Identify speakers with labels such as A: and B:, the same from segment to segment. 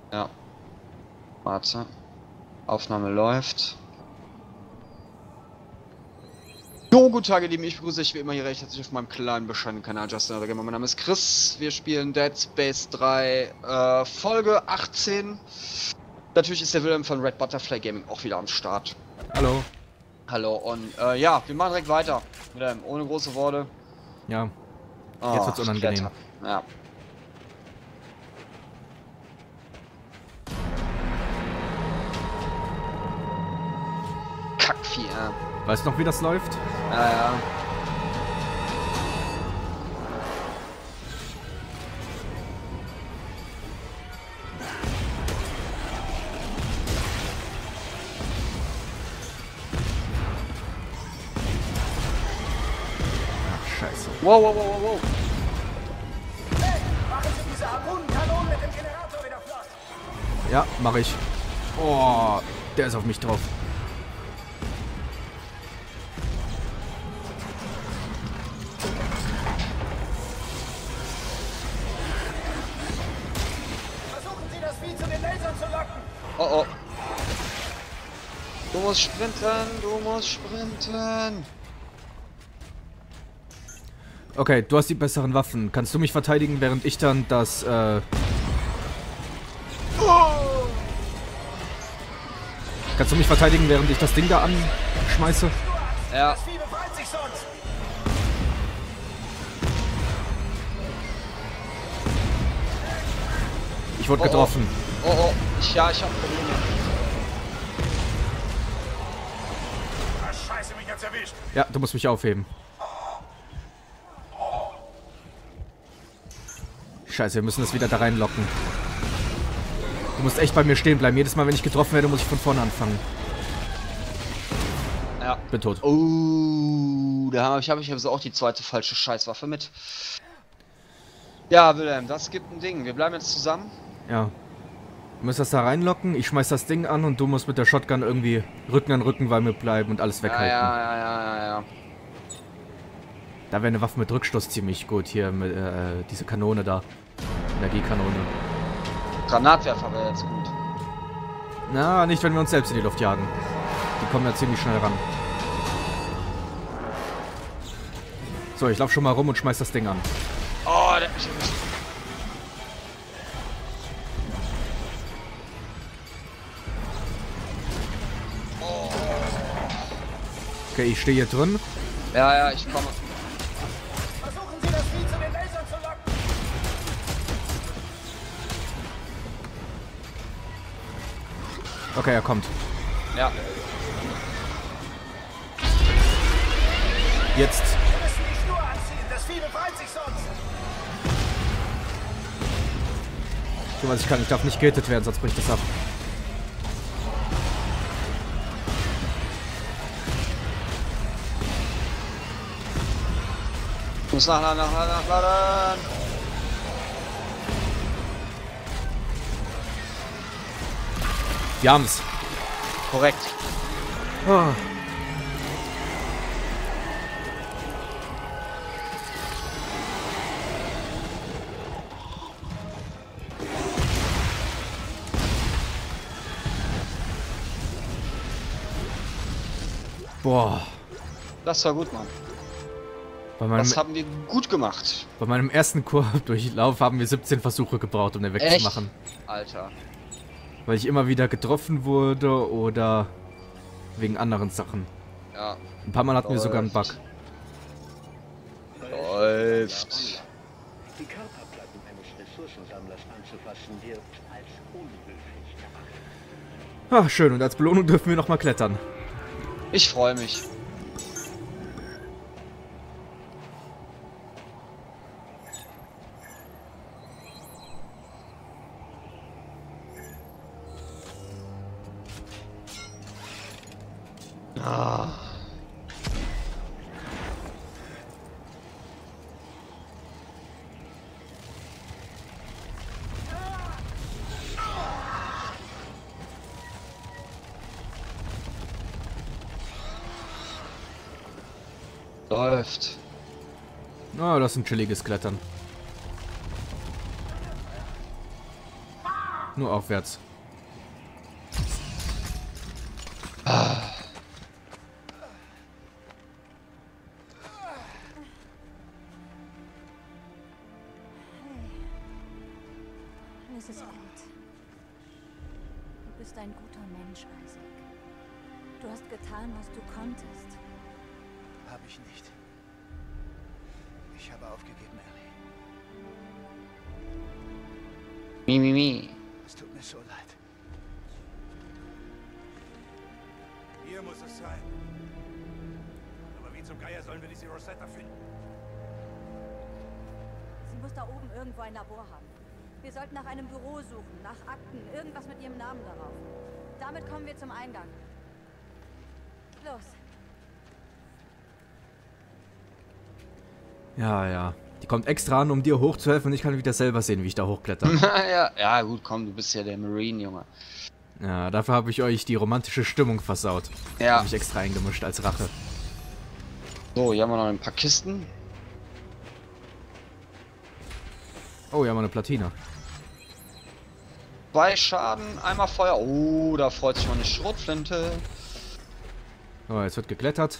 A: Ja. Warte. Aufnahme läuft. Jo, guten Tag, ihr Lieben. Ich begrüße euch wie immer hier recht herzlich auf meinem kleinen, bescheidenen Kanal Justin oder Gamer. Mein Name ist Chris. Wir spielen Dead Space 3, Folge 18. Natürlich ist der Wilhelm von Red Butterfly Gaming auch wieder am Start.
B: Hallo.
A: Hallo und ja, wir machen direkt weiter. Wilhelm, ohne große Worte.
B: Ja, jetzt wird's unangenehm.
A: Kletter. Ja. Kackvieh, ja.
B: Weißt du noch, wie das läuft?
A: Ja, ja.
B: Ach, scheiße.
A: Wow, wow, wow, wow, wow.
C: Hey, machen Sie diese Harpunenkanonen mit dem Generator wieder flott!
B: Ja, mache ich. Oh, der ist auf mich drauf.
C: Versuchen Sie das Vieh zu den Lasern zu locken!
A: Oh, oh. Du musst sprinten, du musst sprinten.
B: Okay, du hast die besseren Waffen. Kannst du mich verteidigen, während ich dann das, Kannst du mich verteidigen, während ich das Ding da anschmeiße?
A: Ja.
C: Das Vieh befreit sich sonst!
B: Ich wurde getroffen.
A: Oh, oh. Ich hab Probleme.
C: Ah, scheiße, mich hat's erwischt!
B: Ja, du musst mich aufheben. Scheiße, wir müssen das wieder da reinlocken. Du musst echt bei mir stehen bleiben. Jedes Mal, wenn ich getroffen werde, muss ich von vorne anfangen.
A: Ja.
B: Bin tot.
A: Oh, da habe ich also auch die zweite falsche Scheißwaffe mit. Ja, Wilhelm, das gibt ein Ding. Wir bleiben jetzt zusammen.
B: Ja. Du musst das da reinlocken, ich schmeiß das Ding an und du musst mit der Shotgun irgendwie Rücken an Rücken bei mir bleiben und alles weghalten.
A: Ja.
B: Da wäre eine Waffe mit Rückstoß ziemlich gut. Hier, mit, diese Kanone da. Energiekanone.
A: Granatwerfer wäre jetzt gut.
B: Na, nicht, wenn wir uns selbst in die Luft jagen. Die kommen ja ziemlich schnell ran. So, ich lauf schon mal rum und schmeiß das Ding an.
A: Oh, der hat mich erwischt.
B: Okay, ich stehe hier drin.
A: Ja, ich komme.
C: Versuchen Sie das Vieh zu den Lasern zu locken!
B: Okay, er kommt.
A: Ja.
B: Jetzt.
C: Wir müssen die Schnur anziehen! Das Vieh befreit sich sonst!
B: So was ich kann. Ich darf nicht gehittet werden, sonst bricht das ab.
A: Ich muss nachladen.
B: Wir haben's.
A: Korrekt.
B: Oh. Boah.
A: Das war gut, Mann.
B: Bei
A: Das haben wir gut gemacht.
B: meinem ersten Koop-Durchlauf haben wir 17 Versuche gebraucht, um den wegzumachen.
A: Alter.
B: Weil ich immer wieder getroffen wurde oder wegen anderen Sachen.
A: Ja.
B: Ein paar Mal hatten wir sogar einen Bug.
A: Läuft.
D: Die Körperplatten eines Ressourcensammlers anzufassen wird als unhöflich erachtet.
B: Ach, schön. Und als Belohnung dürfen wir nochmal klettern.
A: Ich freue mich. Ah. Läuft.
B: Ah, das ist ein chilliges Klettern. Nur aufwärts.
E: Es ist gut. Du bist ein guter Mensch, Isaac. Du hast getan, was du konntest.
C: Habe ich nicht. Ich habe aufgegeben, Ellie.
A: Mi.
C: Es tut mir so leid.
F: Hier muss es sein. Aber wie zum Geier sollen wir diese Rosetta finden?
E: Sie muss da oben irgendwo ein Labor haben. Wir sollten nach einem Büro suchen, nach Akten, irgendwas mit ihrem Namen darauf. Damit kommen wir zum Eingang. Los.
B: Ja. Die kommt extra an, um dir hochzuhelfen und ich kann wieder selber sehen, wie ich da hochkletter.
A: Ja, gut, komm, du bist ja der Marine, Junge.
B: Ja, dafür habe ich euch die romantische Stimmung versaut.
A: Ja.
B: Habe ich extra eingemischt als Rache.
A: So, hier haben wir noch ein paar Kisten.
B: Oh, hier haben wir eine Platine.
A: 2 Schaden, einmal Feuer. Oh, da freut sich mal eine Schrotflinte.
B: So, jetzt wird geklettert.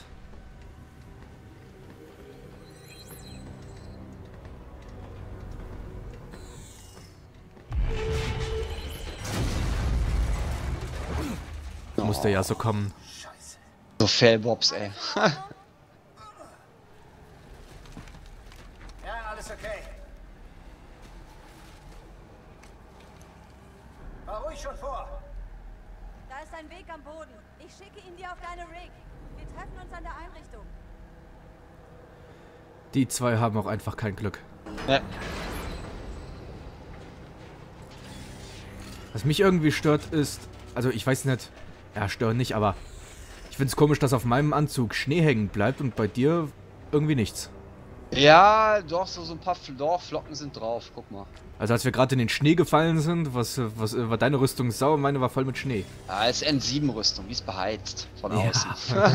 B: Musste ja so kommen.
C: Scheiße.
A: So Failbobs, ey.
C: Ja, alles okay. Fahr ruhig schon vor.
E: Da ist ein Weg am Boden. Ich schicke ihn dir auf deine Rig. Wir treffen uns an der Einrichtung.
B: Die zwei haben auch einfach kein Glück.
A: Ja.
B: Was mich irgendwie stört ist, also ich weiß nicht, ja, stören nicht, aber ich finde es komisch, dass auf meinem Anzug Schnee hängen bleibt und bei dir irgendwie nichts.
A: Ja, doch, so ein paar Flocken sind drauf, guck mal.
B: Also als wir gerade in den Schnee gefallen sind, was war deine Rüstung sau, meine war voll mit Schnee.
A: Ja, ist N7-Rüstung, die ist beheizt von
B: Ja.
A: außen.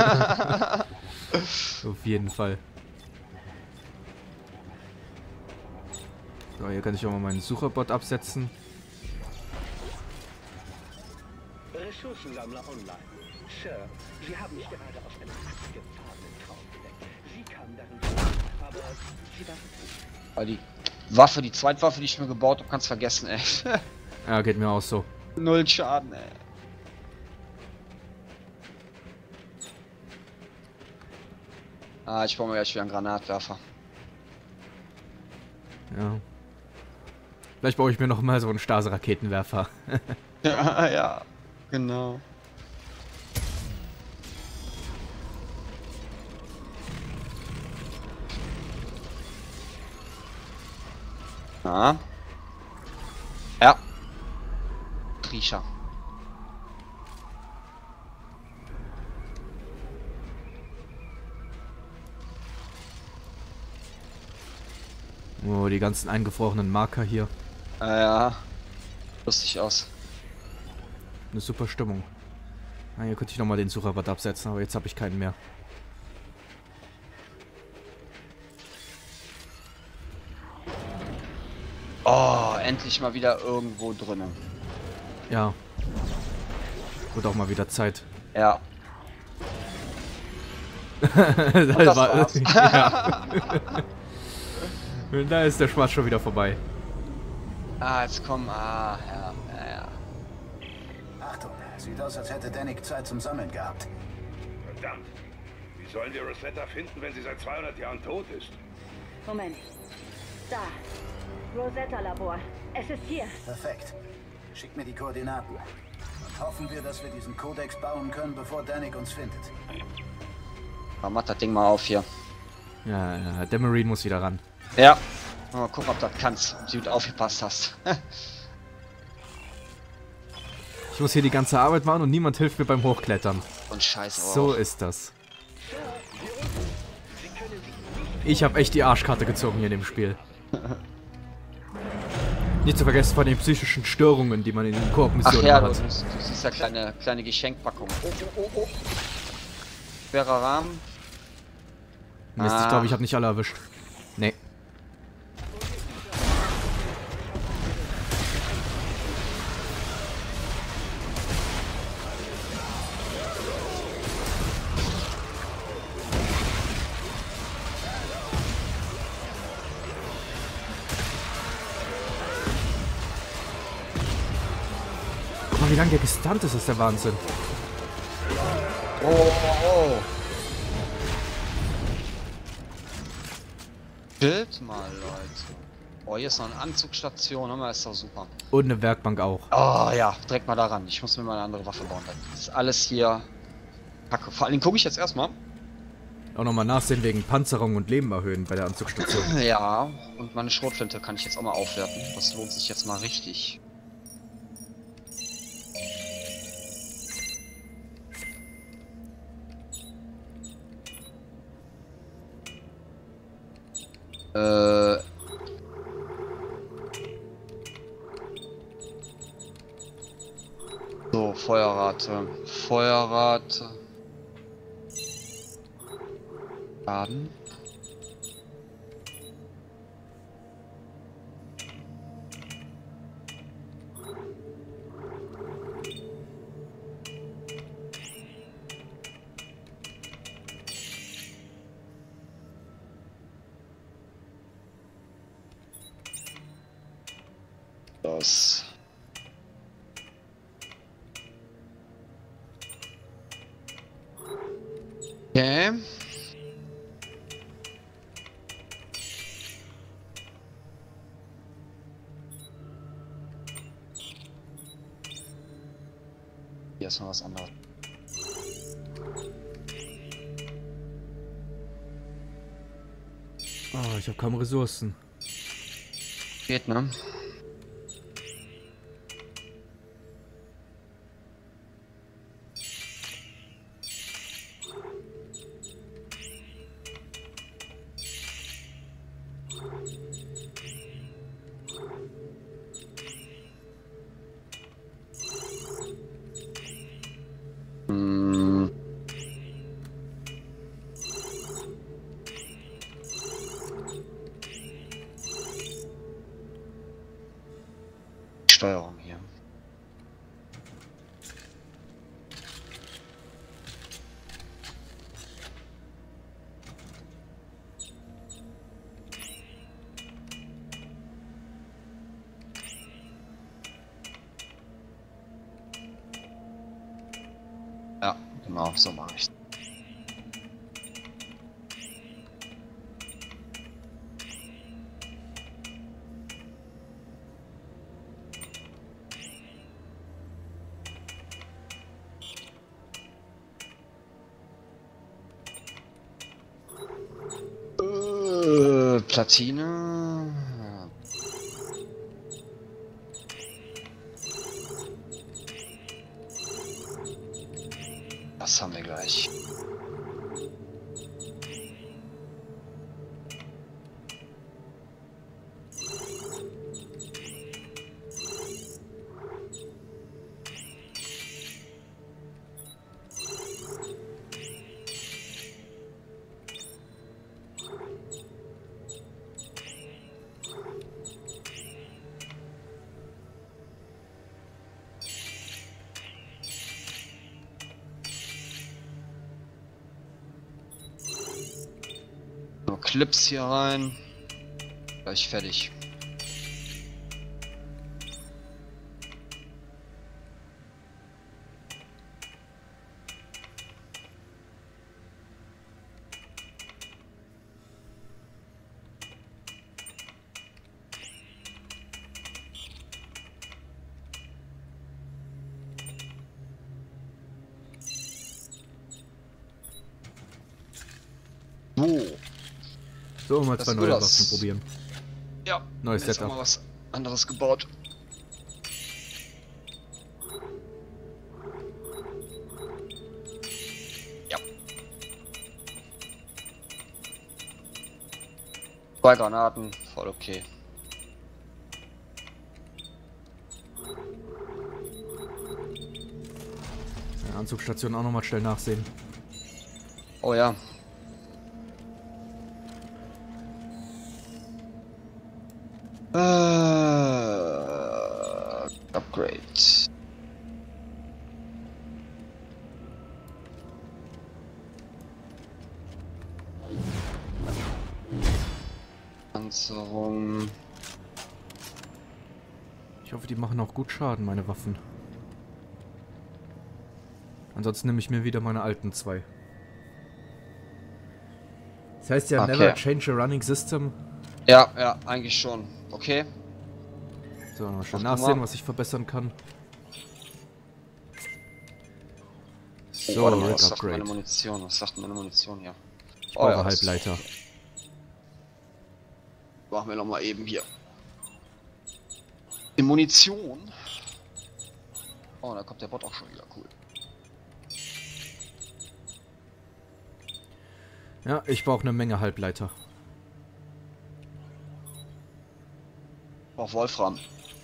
B: Auf jeden Fall. So, hier kann ich auch mal meinen Sucherbot absetzen.
D: Ressourcensammler online. Sir, Sie haben mich gerade aus einem abgefahrenen Traum geweckt. Sie kamen darin vor, aber Sie waren gut.
A: Aber die Waffe, die Zweitwaffe, die ich mir gebaut habe, kannst vergessen, ey.
B: Ja, geht mir auch so.
A: 0 Schaden, ey. Ah, ich baue mir gleich wieder einen Granatwerfer.
B: Ja. Vielleicht baue ich mir noch mal so einen Stase-Raketenwerfer.
A: Ja, genau. Ah. Ja. Kriecher.
B: Oh, die ganzen eingefrorenen Marker hier.
A: Ja. Lustig aus.
B: Eine super Stimmung. Ah, hier könnte ich nochmal den Sucherbot absetzen, aber jetzt habe ich keinen mehr.
A: Oh, endlich mal wieder irgendwo drinnen.
B: Ja. Wird auch mal wieder Zeit.
A: Ja.
B: Das
A: war's.
B: Ja. Da ist der Spaß schon wieder vorbei.
A: Ah, jetzt kommen. Ah, ja.
C: Achtung, sieht aus, als hätte Danik Zeit zum Sammeln gehabt.
F: Verdammt. Wie sollen wir Rosetta finden, wenn sie seit 200 Jahren tot ist?
E: Moment. Da. Rosetta-Labor. Es ist hier.
C: Perfekt. Schick mir die Koordinaten. Und hoffen wir, dass wir diesen Kodex bauen können, bevor Danik uns findet.
A: Mach das Ding mal auf hier.
B: Ja, der Marine muss wieder ran.
A: Ja. Mal gucken, ob du das kannst. Ob du gut aufgepasst hast.
B: Ich muss hier die ganze Arbeit machen und niemand hilft mir beim Hochklettern.
A: Und Scheiße.
B: So ist das. Ich habe echt die Arschkarte gezogen hier in dem Spiel. Nicht zu vergessen von den psychischen Störungen, die man in den
A: Ach
B: Koop-Missionen
A: ja, du
B: hat.
A: siehst ja kleine Geschenkpackung. Oh. Schwerer Rahmen.
B: Mist, ich glaube, ich habe nicht alle erwischt. Nee. wie lange der gestunt ist der Wahnsinn.
A: Oh. Bild mal, Leute. Oh, hier ist noch eine Anzugsstation, aber ist doch super.
B: Und eine Werkbank auch.
A: Oh ja, direkt mal daran. Ich muss mir mal eine andere Waffe bauen. Das ist alles hier Kacke. Vor allem gucke ich jetzt erstmal.
B: Auch nochmal nachsehen wegen Panzerung und Leben erhöhen bei der Anzugsstation.
A: Ja, und meine Schrotflinte kann ich jetzt auch mal aufwerten. Das lohnt sich jetzt mal richtig. So, Feuerrate. Laden. Das. Okay. Hier ist noch was anderes.
B: Oh, ich habe kaum Ressourcen.
A: Geht, ne? Steuerung hier. Ja, genau, so mache ich. Platine. Das haben wir gleich. Clips hier rein. Gleich fertig.
B: So, mal
A: Das
B: zwei
A: sieht
B: neue
A: gut aus.
B: Waffen probieren.
A: Ja,
B: Neues
A: jetzt haben
B: Setup.
A: wir was anderes gebaut. Ja. 2 Granaten, voll okay.
B: Ja, Anzugsstation auch nochmal schnell nachsehen.
A: Oh ja. Upgrade. Panzerung.
B: Ich hoffe, die machen auch gut Schaden, meine Waffen. Ansonsten nehme ich mir wieder meine alten 2. Das heißt ja,
A: Okay.
B: never change a running system.
A: Ja, ja, eigentlich schon. Okay.
B: So, mal schön
A: Mach du
B: nachsehen,
A: mal.
B: was ich verbessern kann.
A: Oh,
B: So,
A: warte mal,
B: Red
A: was sagt meine
B: Upgrade.
A: Munition? Was sagt meine Munition hier?
B: Ich brauche
A: das
B: Halbleiter.
A: machen wir nochmal eben hier. Die Munition. Oh, da kommt der Bot auch schon wieder, cool.
B: Ja, ich brauche eine Menge Halbleiter.
A: Auch Wolfram.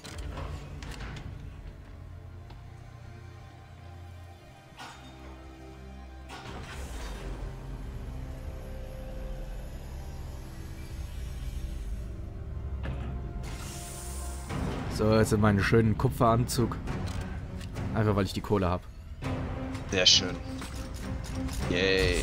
B: So, jetzt in meinen schönen Kupferanzug. Einfach weil ich die Kohle habe.
A: Sehr schön. Yay.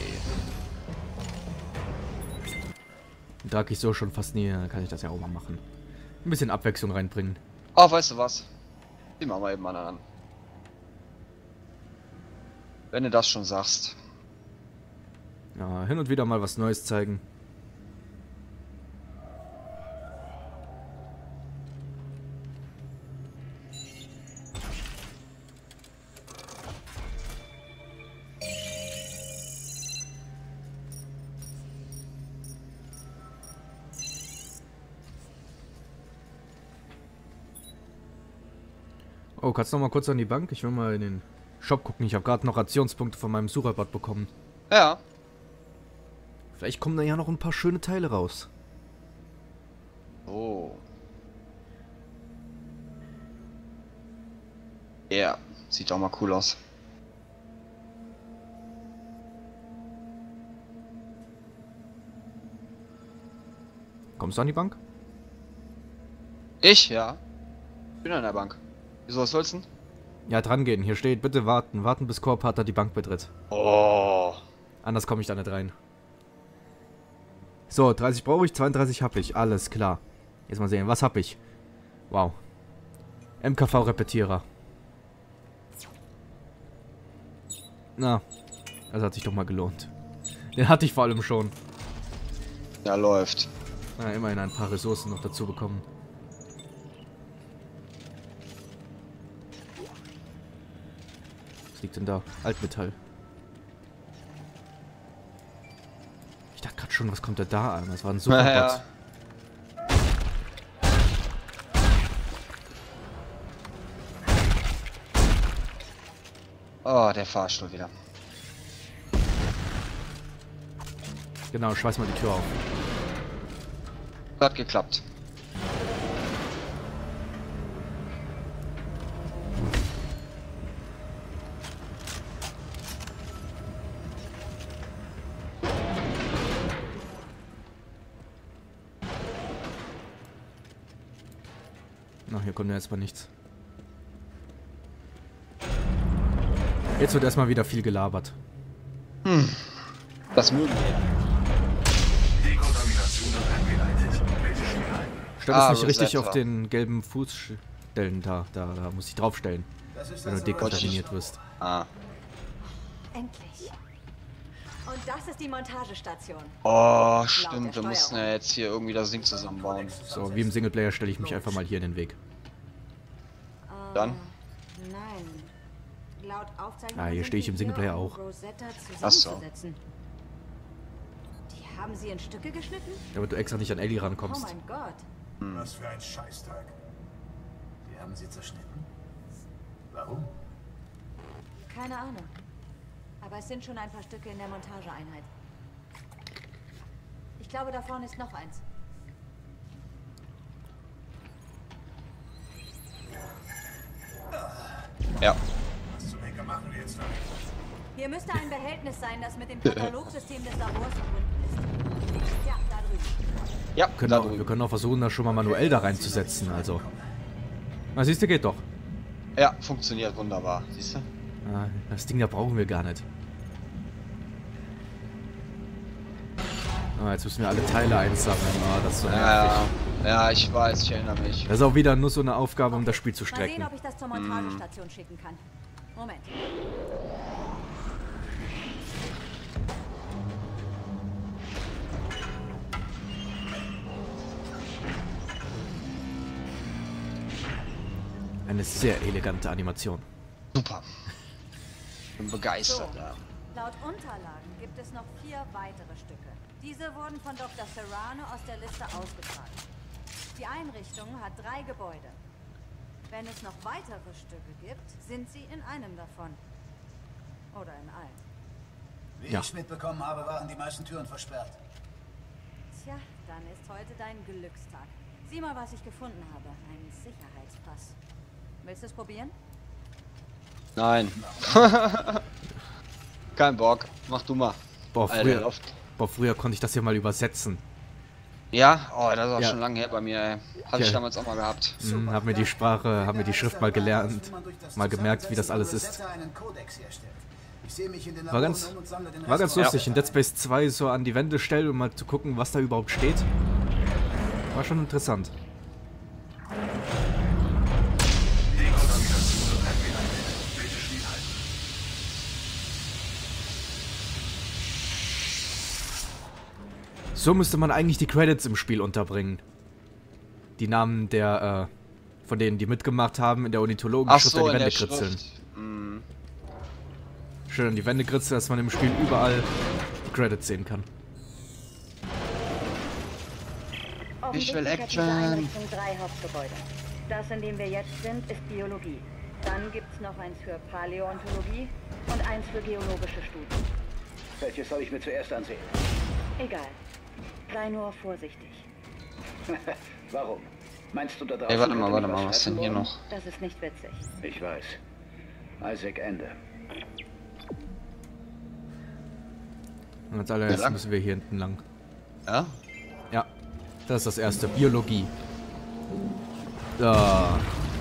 B: Trage ich so schon fast nie, dann kann ich das ja auch mal machen. Ein bisschen Abwechslung reinbringen.
A: Oh, weißt du was? Die machen wir eben mal an. Wenn du das schon sagst.
B: Ja, hin und wieder mal was Neues zeigen. Oh, kannst du noch mal kurz an die Bank? Ich will mal in den Shop gucken. Ich habe gerade noch Rationspunkte von meinem Sucherbot bekommen.
A: Ja.
B: Vielleicht kommen da ja noch ein paar schöne Teile raus.
A: Oh. Ja, sieht auch mal cool aus.
B: Kommst du an die Bank?
A: Ich? Ja. Bin an der Bank. Wieso, was soll's denn?
B: Ja, dran gehen. Hier steht, bitte warten. Warten, bis Core-Partner die Bank betritt.
A: Oh.
B: Anders komme ich da nicht rein. So, 30 brauche ich, 32 habe ich. Alles klar. Jetzt mal sehen, was habe ich? Wow. MKV-Repetierer. Na, das hat sich doch mal gelohnt. Den hatte ich vor allem schon.
A: Ja, läuft.
B: Na, immerhin ein paar Ressourcen noch dazu bekommen. Was liegt denn da? Altmetall. Ich dachte gerade schon, was kommt denn da an? Das war ein Superbot.
A: Ja. Oh, der Fahrstuhl wieder.
B: Genau, schmeiß mal die Tür auf.
A: Hat geklappt.
B: Na, hier kommt ja jetzt mal nichts. Jetzt wird erstmal wieder viel gelabert.
A: Das mögen wir.
F: Dekontamination wird eingeleitet. Bitte stillhalten.
B: Stell das nicht
A: Rosetta.
B: richtig auf den gelben Fußstellen da. Da muss ich draufstellen,
C: Das ist
B: wenn du
C: also
B: dekontaminiert wirst.
A: Ah.
E: Endlich. Und das ist die Montagestation.
A: Oh, stimmt. Wir mussten ja jetzt hier irgendwie das Ding zusammenbauen.
B: So, wie im Singleplayer stelle ich mich einfach mal hier in den Weg.
A: Dann?
E: Nein. Laut Aufzeichnung.
B: Ah, hier stehe ich im Singleplayer auch.
E: Rosetta
A: Ach so.
E: zusammenzusetzen. Die haben sie in Stücke geschnitten?
B: Damit du extra nicht an Ellie
E: Oh
B: rankommst.
E: mein Gott.
F: Was für ein Scheißtag.
C: Die haben sie zerschnitten? Warum?
E: Keine Ahnung. Aber es sind schon ein paar Stücke in der Montageeinheit. Ich glaube, da vorne ist noch eins.
A: Ja.
F: Was zum Henker machen wir jetzt damit?
E: Hier müsste ein Behältnis sein, das mit dem Katalogsystem des Labors verbunden ist. Ja, da drüben.
A: Ja,
B: Wir können auch versuchen, das schon mal manuell da reinzusetzen, also. Na, siehst du, geht doch.
A: Ja, funktioniert wunderbar. Siehst du?
B: Ah, das Ding da brauchen wir gar nicht. Ah, jetzt müssen wir alle Teile einsammeln. Ah, das ist so nervig.
A: Ja, ich weiß, ich erinnere mich.
B: Das ist auch wieder nur so eine Aufgabe, um das Spiel zu
E: Mal sehen,
B: strecken.
E: ob ich das zur Montagestation schicken kann. Moment.
B: Eine sehr elegante Animation.
A: Super. Bin begeistert.
E: So.
A: Ja.
E: Laut Unterlagen gibt es noch 4 weitere Stücke. Diese wurden von Dr. Serrano aus der Liste ausgetragen. Die Einrichtung hat 3 Gebäude. Wenn es noch weitere Stücke gibt, sind sie in einem davon. Oder in allen.
C: Wie
B: Ja.
C: ich mitbekommen habe, waren die meisten Türen versperrt.
E: Tja, dann ist heute dein Glückstag. Sieh mal, was ich gefunden habe. Ein Sicherheitspass. Willst du es probieren?
A: Nein. Kein Bock. Mach du mal.
B: Boah,
A: Alter,
B: früher konnte ich das hier mal übersetzen.
A: Ja? Oh, das ist auch
B: Ja.
A: schon lange her bei mir, ey. Hatte ich
B: Ja.
A: damals auch mal gehabt.
B: Hab mir die Sprache, hab mir die Schrift mal gelernt, mal gemerkt, wie das alles ist. War ganz lustig, in Dead Space 2 so an die Wände stellen und mal zu gucken, was da überhaupt steht. War schon interessant. So müsste man eigentlich die Credits im Spiel unterbringen. Die Namen der, von denen, die mitgemacht haben, in der Ornithologen-Schrift an die
A: in
B: Wände
A: der
B: kritzeln.
A: Schrift. Mhm.
B: Schön an die Wände kritzeln, dass man im Spiel überall die Credits sehen kann.
A: Ich will
E: Offensichtlich hat diese
A: Action.
E: Einrichtung 3 Hauptgebäude. Das, in dem wir jetzt sind, ist Biologie. Dann gibt's noch eins für Paläontologie und eins für geologische Studien.
D: Welches soll ich mir zuerst ansehen?
E: Egal. Sei nur vorsichtig.
D: Warum? Meinst du da draußen?
A: Ey, warte
D: könnte
A: mal,
D: mich
A: was ist denn hier
D: fressen
A: noch?
E: Das ist nicht witzig.
D: wollen? Ich weiß. Isaac Ende.
B: Und als allererstes
A: lang?
B: müssen wir hier hinten lang.
A: Ja?
B: Ja, das ist das erste. Biologie. Da.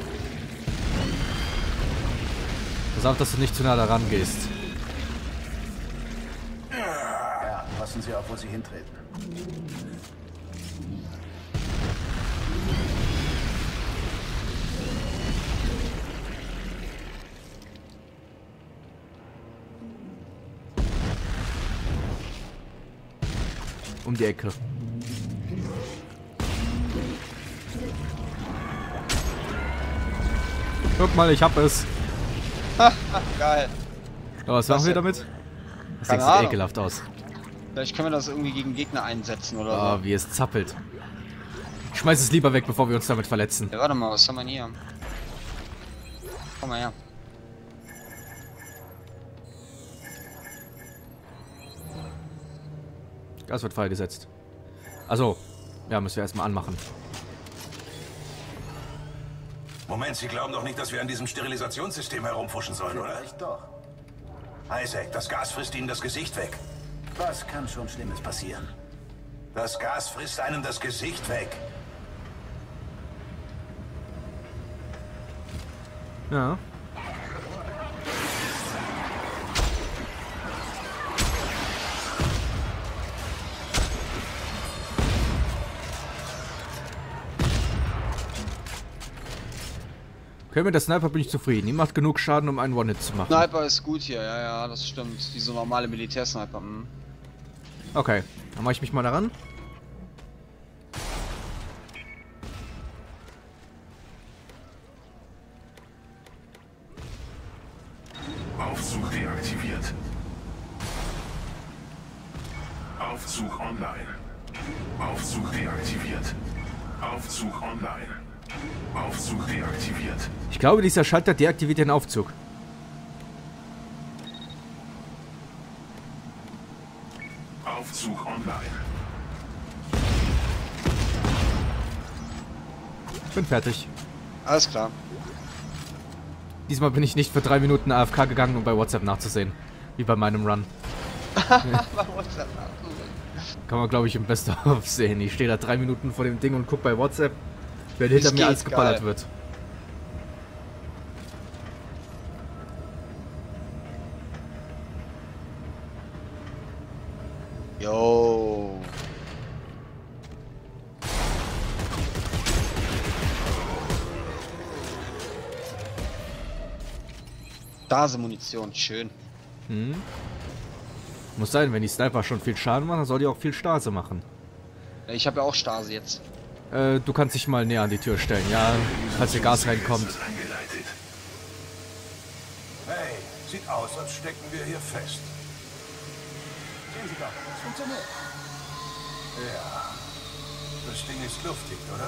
B: Pass auf, dass du nicht zu nah daran gehst.
C: Ja, passen Sie auf, wo Sie hintreten.
B: Um die Ecke. Guck mal, ich hab es.
A: Geil.
B: Oh, was machen wir damit? Das
A: Keine
B: sieht
A: Ahnung.
B: ekelhaft aus.
A: Vielleicht können wir das irgendwie gegen Gegner einsetzen oder
B: Oh, wie es zappelt. Ich schmeiß es lieber weg, bevor wir uns damit verletzen.
A: so. Ja, warte mal, was haben wir denn hier? Komm mal her.
B: Gas wird freigesetzt. Also, ja, müssen wir erstmal anmachen.
F: Moment, Sie glauben doch nicht, dass wir an diesem Sterilisationssystem herumfuschen sollen, oder?
C: Vielleicht doch.
F: Isaac, das Gas frisst Ihnen das Gesicht weg.
C: Was kann schon Schlimmes passieren?
F: Das Gas frisst einem das Gesicht weg.
B: Ja. Okay, mit der Sniper bin ich zufrieden. Die macht genug Schaden, um einen One-Hit zu machen.
A: Sniper ist gut hier, ja, ja, das stimmt. Diese normale Militärsniper. Hm.
B: Okay, dann mache ich mich mal daran.
G: Aufzug deaktiviert. Aufzug online. Aufzug deaktiviert. Aufzug online. Aufzug deaktiviert.
B: Ich glaube, dieser Schalter deaktiviert den Aufzug.
G: Aufzug online.
B: Bin fertig.
A: Alles klar.
B: Diesmal bin ich nicht für 3 Minuten AFK gegangen, um bei WhatsApp nachzusehen. Wie bei meinem Run. Kann man, glaube ich, im Best-of sehen. Ich stehe da 3 Minuten vor dem Ding und guck bei WhatsApp, wer hinter mir
A: geht,
B: alles geballert
A: geil.
B: wird.
A: Yo. Stase-Munition, schön.
B: Muss sein, wenn die Sniper schon viel Schaden machen, dann soll die auch viel Stase machen.
A: Ich habe ja auch Stase jetzt.
B: Du kannst dich mal näher an die Tür stellen, ja, falls hier Gas reinkommt.
G: Eingeleitet.
C: sonst stecken wir hier fest. Sehen Sie doch, es funktioniert. Ja. Das Ding ist luftig, oder?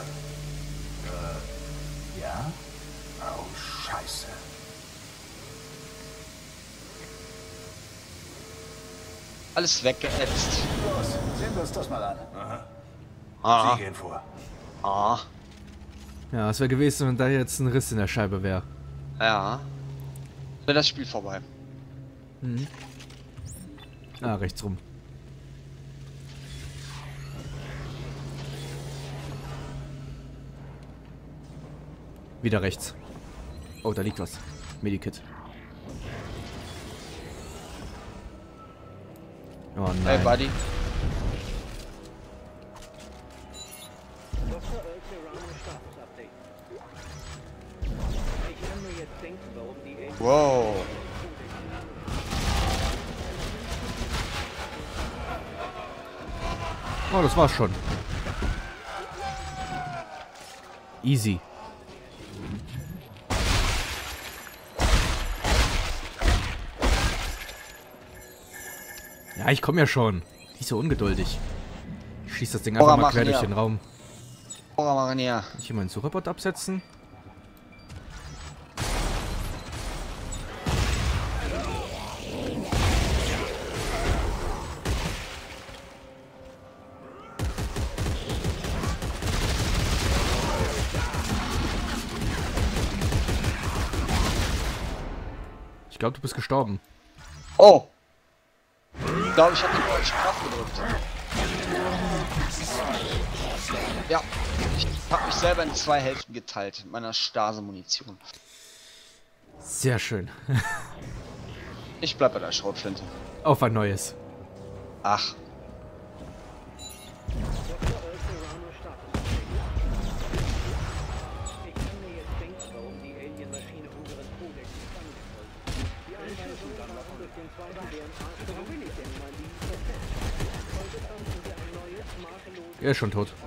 C: Ja? Oh, Scheiße.
A: Alles weggeätzt.
C: Los, sehen wir uns das mal an.
A: Ah.
C: Sie gehen vor.
A: Ah.
B: Ja, es wäre gewesen, wenn da jetzt ein Riss in der Scheibe wäre.
A: Ja. Wäre das Spiel vorbei.
B: Mhm. Ah, rechts rum. Wieder rechts. Oh, da liegt was. Medikit. Oh nein.
A: Hey, Buddy.
D: Dr. Earl Serrano Status-Update. Ich kann mir jetzt denken, warum die Aliens...
A: Wow.
B: Oh, das war's schon. Easy. Ja, ich komme ja schon. Nicht so ungeduldig. Ich schieße das Ding einfach mal quer durch den Raum. Kann ich hier meinen Sucherbot absetzen? Ich glaube, du bist gestorben.
A: Oh. Ich glaube, ich habe den falschen Knopf gedrückt. Ja. Ich habe mich selber in 2 Hälften geteilt mit meiner Stase-Munition.
B: Sehr schön.
A: Ich bleib bei der Schrotflinte.
B: Auf ein neues.
A: Ach.
D: Dr. Earl Serrano Status-Update. Ich kann mir jetzt denken, warum die Alien-Maschine unseren Kodex gefangen wollte. Die Anweisung war noch durch den zweiten DNA. Wo bin ich denn, mein lieber Prozess? Heute fanden wir ein neues, makelloses...
B: Er ist schon tot.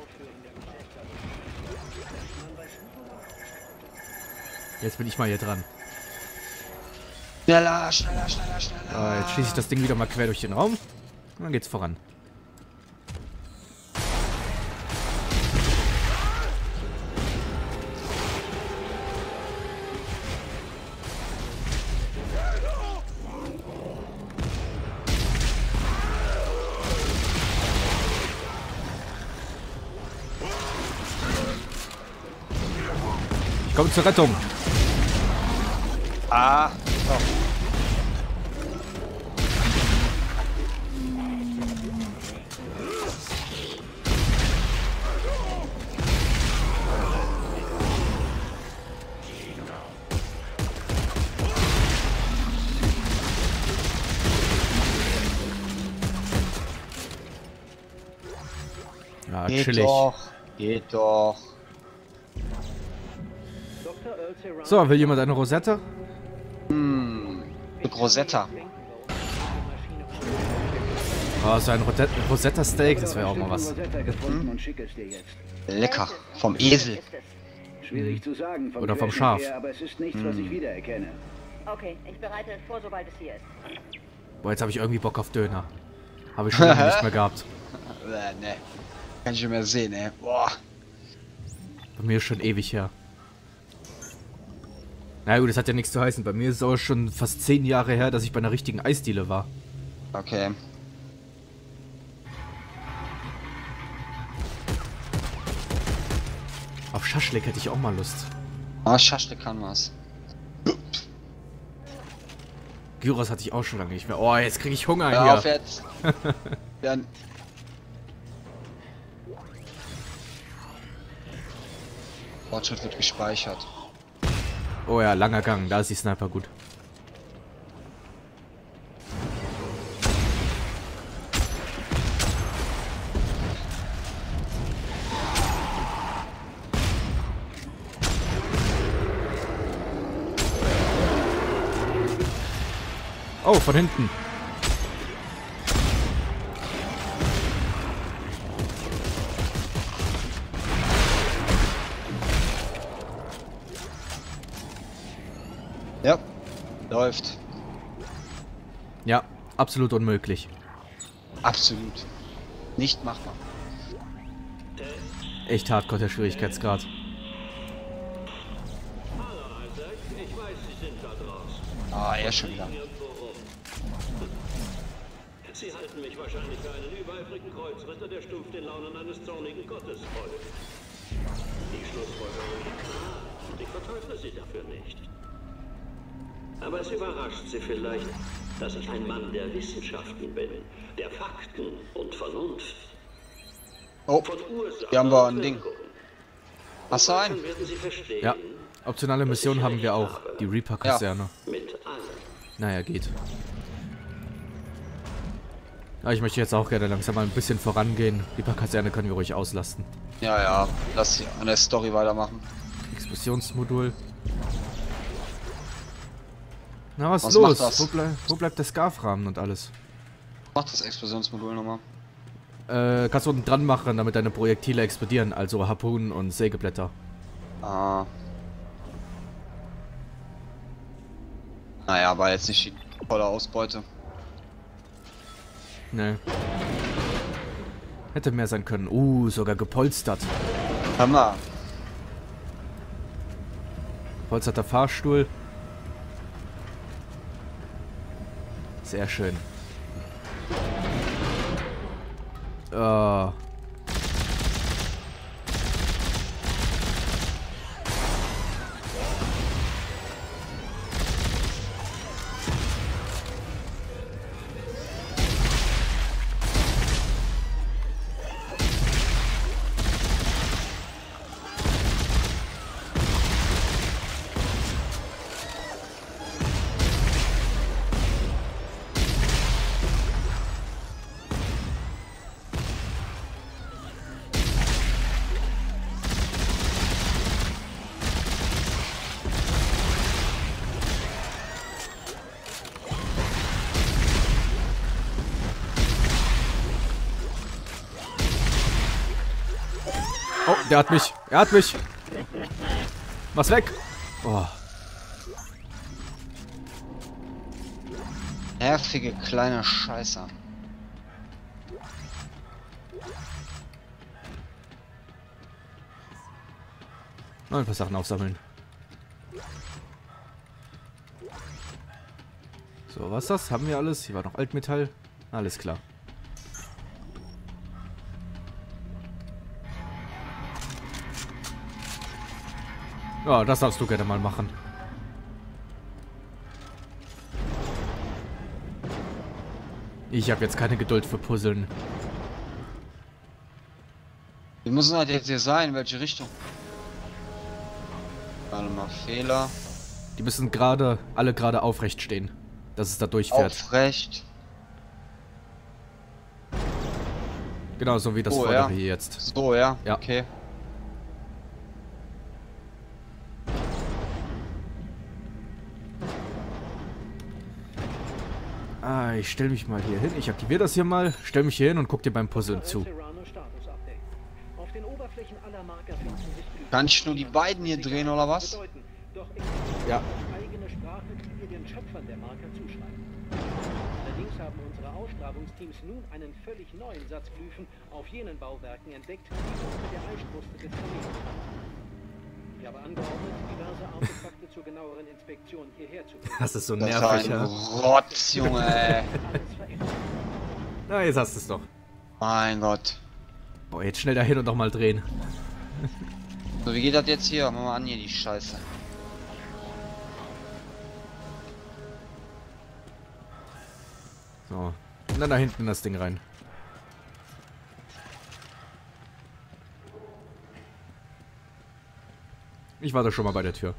B: Jetzt bin ich mal hier dran.
A: Schneller, schneller, schneller, schneller.
B: Jetzt schieße ich das Ding wieder mal quer durch den Raum. Und dann geht's voran. Ich komme zur Rettung.
A: Ah. Oh.
B: Ja,
A: Geht
B: chillig.
A: doch. Geht doch.
D: Dr. Earl Serrano...
B: So, will jemand eine Rosette?
A: Mit Rosetta.
B: Oh, so ein Rosetta Steak, das wäre auch mal was.
C: Und schick es dir jetzt.
A: Lecker. Vom Esel.
C: Schwierig zu sagen
B: Oder vom Schaf.
C: Her, aber es ist nichts, was ich wiedererkenne.
E: Okay, ich bereite es vor, sobald es hier ist.
B: Boah, jetzt habe ich irgendwie Bock auf Döner. Habe ich schon lange nicht mehr gehabt.
A: Ne. Kann ich nicht mehr sehen, ey. Boah.
B: Bei mir ist schon ewig her. Na gut, das hat ja nichts zu heißen. Bei mir ist es auch schon fast 10 Jahre her, dass ich bei einer richtigen Eisdiele war.
A: Okay.
B: Auf Schaschlik hätte ich auch mal Lust.
A: Ah, Schaschlik kann was.
B: Gyros hatte ich auch schon lange nicht mehr. Oh, jetzt kriege ich Hunger
A: Hör
B: hier.
A: auf jetzt. Ja. Fortschritt wird gespeichert.
B: Oh ja, langer Gang. Da ist die Sniper gut. Oh, von hinten.
A: Ja. Läuft.
B: Ja, absolut unmöglich.
A: Absolut. Nicht machbar.
B: Echt hardcore der Schwierigkeitsgrad.
A: Ah, er schon wieder.
D: Sie halten mich wahrscheinlich für einen übereifrigen Kreuzritter, der stumpf den Launen eines zornigen Gottes folgt. Die Schlussfolgerung liegt nahe und ich verteufle sie dafür nicht. Aber es überrascht Sie vielleicht, dass ich ein Mann der Wissenschaften bin, der Fakten und Vernunft.
A: Oh,
D: Von Ursachen
A: hier haben wir
D: und
A: ein Ding.
D: Wirkung.
A: Hast du einen?
D: Dann werden Sie verstehen,
B: Ja, optionale Mission haben wir auch. Die Reaper-Kaserne.
D: mit allem.
B: Naja, geht. Ja, ich möchte jetzt auch gerne langsam mal ein bisschen vorangehen. Die Kaserne können wir ruhig auslasten.
A: Ja, ja. Lass sie an der Story weitermachen.
B: Explosionsmodul. Na, was
A: Was
B: ist los?
A: macht das?
B: Wo bleibt der Scarf-Rahmen und alles?
A: Mach das Explosionsmodul nochmal.
B: Kannst du unten dran machen, damit deine Projektile explodieren. Also Harpunen und Sägeblätter.
A: Ah. Naja, war jetzt nicht die volle Ausbeute.
B: Ne. Hätte mehr sein können. Sogar gepolstert.
A: Hammer.
B: Polsterter Fahrstuhl. Sehr schön. Oh, der hat mich. Er hat mich. Mach's weg. Oh.
A: Nervige kleine Scheiße.
B: Mal ein paar Sachen aufsammeln. So, was ist das? Haben wir alles? Hier war noch Altmetall. Alles klar. Ja, das darfst du gerne mal machen. Ich habe jetzt keine Geduld für Puzzeln.
A: Wir müssen halt jetzt hier sein, in welche Richtung? Warte mal, Fehler.
B: Die müssen gerade, alle gerade aufrecht stehen, dass es da durchfährt.
A: Aufrecht.
B: Genau, so wie das vordere
A: ja.
B: hier jetzt.
A: So, ja.
B: Ja.
A: Okay.
B: Ich stelle mich mal hier hin. Ich aktiviere das hier mal, stelle mich hier hin und guck dir beim Puzzeln zu.
A: Kann ich nur die beiden hier drehen oder was?
B: Ja.
D: Eigene Sprache, die wir den Schöpfern der Marker zuschreiben. Allerdings haben unsere Ausgrabungsteams nun einen völlig neuen Satz Glyphen auf jenen Bauwerken entdeckt, die unter der Eiskruste des Planeten standen. Ich habe angeordnet, diverse Artefakte zur genaueren Inspektion hierher zu bringen.
B: Das ist so
A: Das
B: nervig,
A: ist ein
B: ja.
A: Rotz, Junge, ey.
B: Na, jetzt hast du es doch.
A: Mein Gott.
B: Boah, jetzt schnell dahin und noch mal drehen.
A: So, wie geht das jetzt hier? Mach mal an hier, die Scheiße.
B: So. Und dann da hinten in das Ding rein. Ich warte schon mal bei der Tür.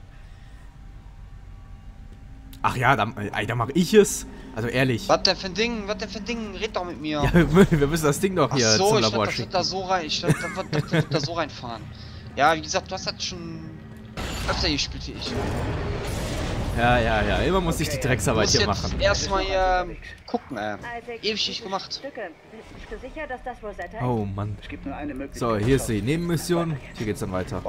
B: Ach ja, da mache ich es. Also ehrlich.
A: Was denn für ein Ding? Was denn für ein Ding? Red doch mit mir.
B: Ja, wir müssen das Ding doch hier
A: Ach so,
B: zum
A: ich
B: Labor
A: dachte, das wird
B: schicken.
A: da so rein. Ich dachte, das wird da so reinfahren. Ja, wie gesagt, du hast das schon öfter gespielt wie ich.
B: Ja. Immer muss ich die
A: Du
B: Drecksarbeit
A: musst
B: hier
A: jetzt
B: machen.
A: erstmal hier gucken, ey.
E: Isaac,
A: Ewig nicht gemacht.
E: Stücke. Bist du sicher, dass das Rosetta ist?
B: Oh Mann.
C: Es gibt nur eine Möglichkeit.
B: So, hier ist die Nebenmission. Hier geht's dann weiter.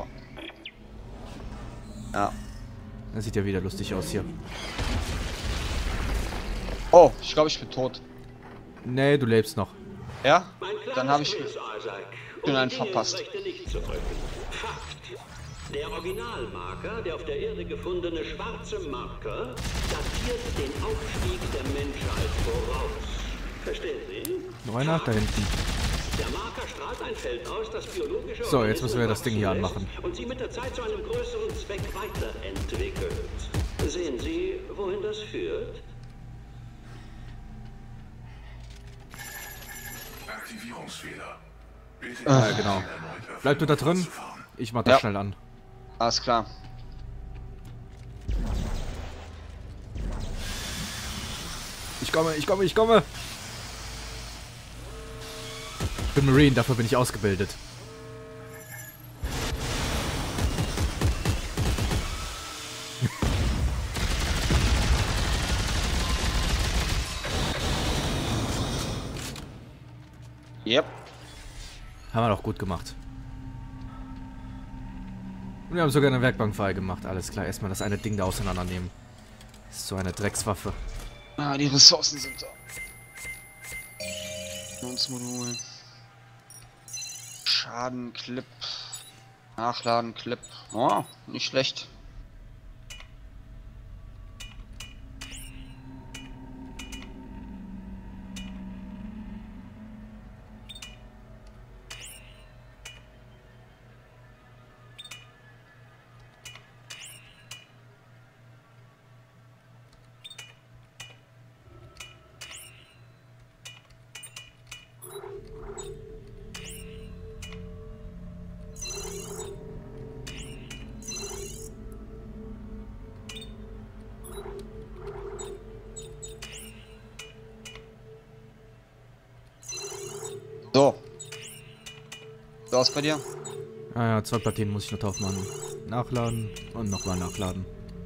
A: Ja.
B: Das sieht ja wieder lustig aus hier.
A: Oh, ich glaube, ich bin tot.
B: Nee, du lebst noch.
A: Ja?
H: Mein
A: Dann habe ich
H: kleines Prinz Isaac,
A: den einen
H: die Dinge
A: verpasst.
H: ins rechte Licht zu rücken. Fakt. Der Originalmarker, der auf der Erde gefundene schwarze Marker, datiert den Aufstieg der Menschheit voraus. Verstehen Sie?
B: Noch einer? Da hinten.
H: Der Marker strahlt ein Feld aus, das biologische
B: So, jetzt müssen wir das Ding hier
H: Organismen
B: anmachen.
H: lässt und sie mit der Zeit zu einem größeren Zweck weiterentwickelt. Sehen Sie, wohin das führt?
G: Aktivierungsfehler. Bitte
B: Ja, genau.
G: erneut öffnen,
B: Bleib du da
G: um
B: drin?
G: fortzufahren.
B: Ich mach das
A: Ja.
B: schnell an.
A: Alles klar.
B: Ich komme, ich komme, ich komme! Ich bin Marine, dafür bin ich ausgebildet.
A: Yep.
B: Haben wir doch gut gemacht. Und wir haben sogar eine Werkbank frei gemacht. Alles klar, erstmal das eine Ding da auseinandernehmen. Das ist so eine Dreckswaffe.
A: Ah, die Ressourcen sind da. Modul. Schaden, Clip. Nachladen, Clip. Oh, nicht schlecht. So. So aus bei dir?
B: Ah ja, 2 Platinen muss ich noch drauf machen. Nachladen und nochmal nachladen.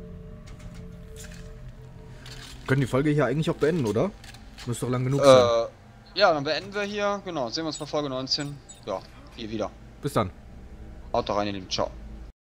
B: Wir können die Folge hier eigentlich auch beenden, oder? Muss doch lang genug sein.
A: Ja, dann beenden wir hier. Genau, sehen wir uns bei Folge 19. Ja, hier wieder.
B: Bis dann.
A: Haut da rein, ihr Lieben. Ciao.